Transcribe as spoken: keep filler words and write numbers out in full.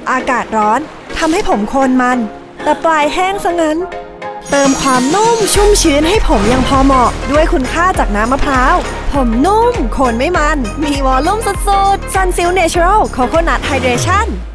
อากาศร้อนทำให้ผมโคนมันแต่ปลายแห้งซะงั้นเติมความนุ่มชุ่มชื้นให้ผมยังพอเหมาะด้วยคุณค่าจากน้ำมะพร้าวผมนุ่มโคนไม่มันมีวอลลุ่มสุดๆ Sunsilk Natural Coconut Hydration